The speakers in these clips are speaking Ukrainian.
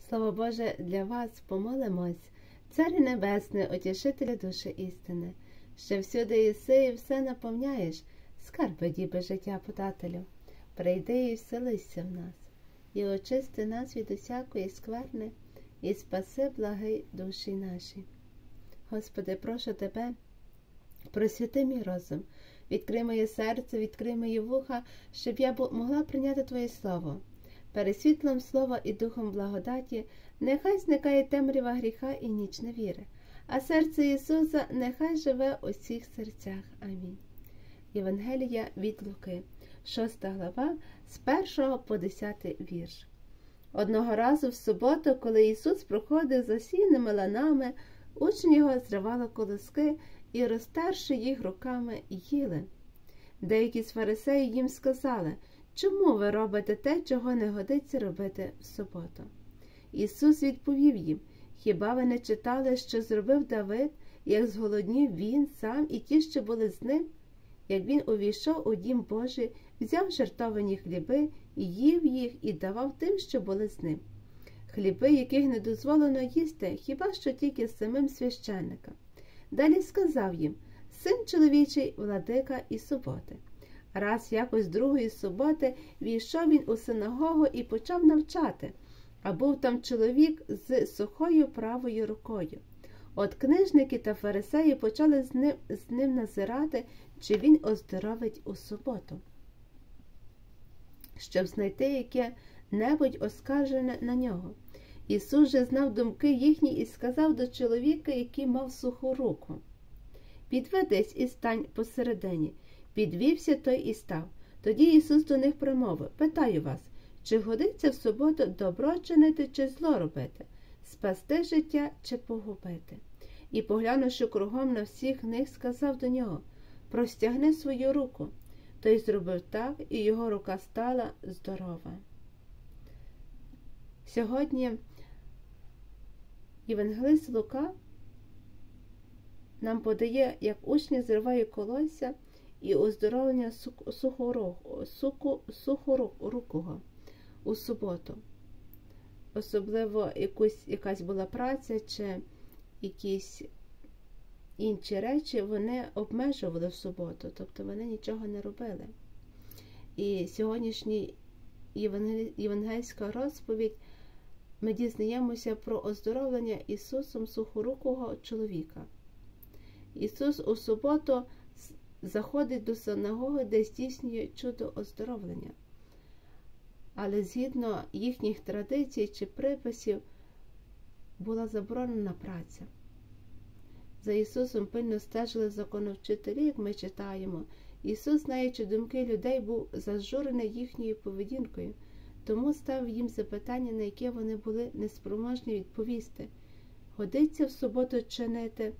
Слово Боже для вас помолимось, Царю Небесний, Утішителю душі істини, що всюди єси і все наповняєш, скарби діби життя подателю. Прийди і вселися в нас, і очисти нас від усякої скверни, і спаси благи душі наші. Господи, прошу Тебе, просвіти мій розум, відкрий моє серце, відкрий мої вуха, щоб я могла прийняти Твоє Слово. Перед світлом Слова і духом благодаті нехай зникає темрява гріха і ніч невіри, а серце Ісуса нехай живе у всіх серцях. Амінь. Євангелія від Луки, 6 глава, з 1 по 10 вірш. Одного разу в суботу, коли Ісус проходив засіяними ланами, учні його зривали колоски і, розтерши їх руками, їли. Деякі з фарисеїв їм сказали: «Чому ви робите те, чого не годиться робити в суботу?» Ісус відповів їм: «Хіба ви не читали, що зробив Давид, як зголоднів він сам і ті, що були з ним? Як він увійшов у дім Божий, взяв жертвовані хліби, їв їх і давав тим, що були з ним. Хліби, яких не дозволено їсти, хіба що тільки самим священникам. Далі сказав їм: «Син чоловічий – владика і суботи». Раз якось другої суботи війшов він у синагогу і почав навчати, а був там чоловік з сухою правою рукою. От книжники та фарисеї почали з ним назирати, чи він оздоровить у суботу, щоб знайти яке-небудь оскарження на нього. Ісус же знав думки їхні і сказав до чоловіка, який мав суху руку: «Підведись і стань посередині». Підвівся той і став. Тоді Ісус до них промовив: «Питаю вас, чи годиться в суботу добро чинити чи зло робити, спасти життя чи погубити?» І, поглянувши кругом на всіх них, сказав до нього: «Простягни свою руку». Той зробив так, і його рука стала здорова. Сьогодні євангелист Лука нам подає, як учні зривають колосся і оздоровлення сухорукого у суботу. Особливо якась була праця чи якісь інші речі вони обмежували в суботу, тобто вони нічого не робили. І сьогоднішній євангельська розповідь ми дізнаємося про оздоровлення Ісусом сухорукого чоловіка. Ісус у суботу заходить до синагоги, де здійснює чудо оздоровлення. Але згідно їхніх традицій чи приписів була заборонена праця. За Ісусом пильно стежили законовчителі, як ми читаємо. Ісус, знаючи думки людей, був зажурений їхньою поведінкою, тому ставив їм запитання, на яке вони були неспроможні відповісти. Годиться в суботу чинити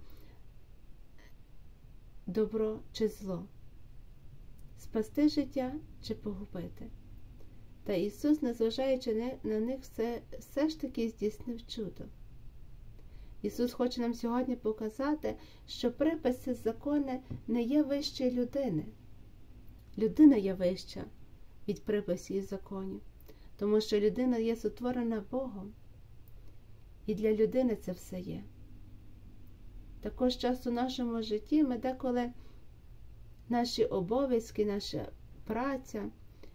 добро чи зло, спасти життя чи погубити? Та Ісус, незважаючи на них, все ж таки здійснив чудо. Ісус хоче нам сьогодні показати, що приписи закони не є вище людини. Людина є вища від приписів і законів, тому що людина є сотворена Богом, і для людини це все є. Також часто в нашому житті ми деколи наші обов'язки, наша праця,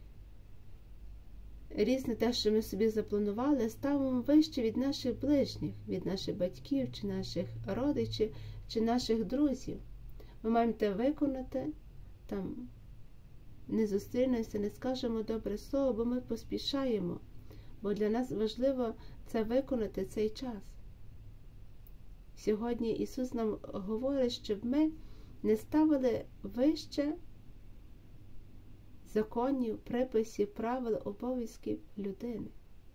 різне те, що ми собі запланували, ставимо вище від наших ближніх, від наших батьків, чи наших родичів, чи наших друзів. Ми маємо те виконати, там не зустрінемося, не скажемо добре слово, бо ми поспішаємо, бо для нас важливо це виконати цей час. Сьогодні Ісус нам говорить, щоб ми не ставили вище законів, приписів, правил, обов'язків людини.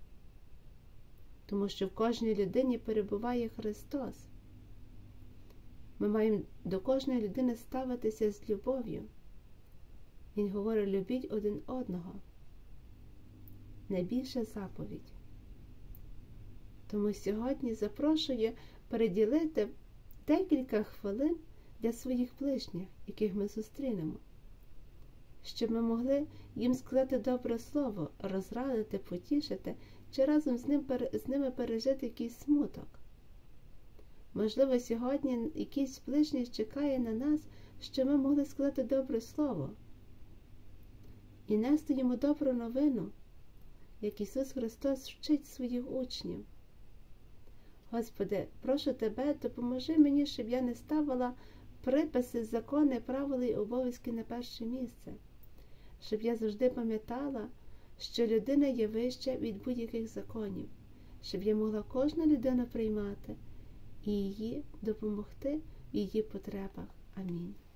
Тому що в кожній людині перебуває Христос. Ми маємо до кожної людини ставитися з любов'ю. Він говорить: любіть один одного. Найбільша заповідь. Тому сьогодні запрошую приділити декілька хвилин для своїх ближніх, яких ми зустрінемо, щоб ми могли їм сказати добре слово, розрадити, потішити чи разом з ними пережити якийсь смуток. Можливо, сьогодні якийсь ближній чекає на нас, що ми могли сказати добре слово і нести йому добру новину, як Ісус Христос вчить своїх учнів. Господи, прошу Тебе, допоможи мені, щоб я не ставила приписи, закони, правила і обов'язки на перше місце, щоб я завжди пам'ятала, що людина є вища від будь-яких законів, щоб я могла кожну людину приймати і її допомогти в її потребах. Амінь.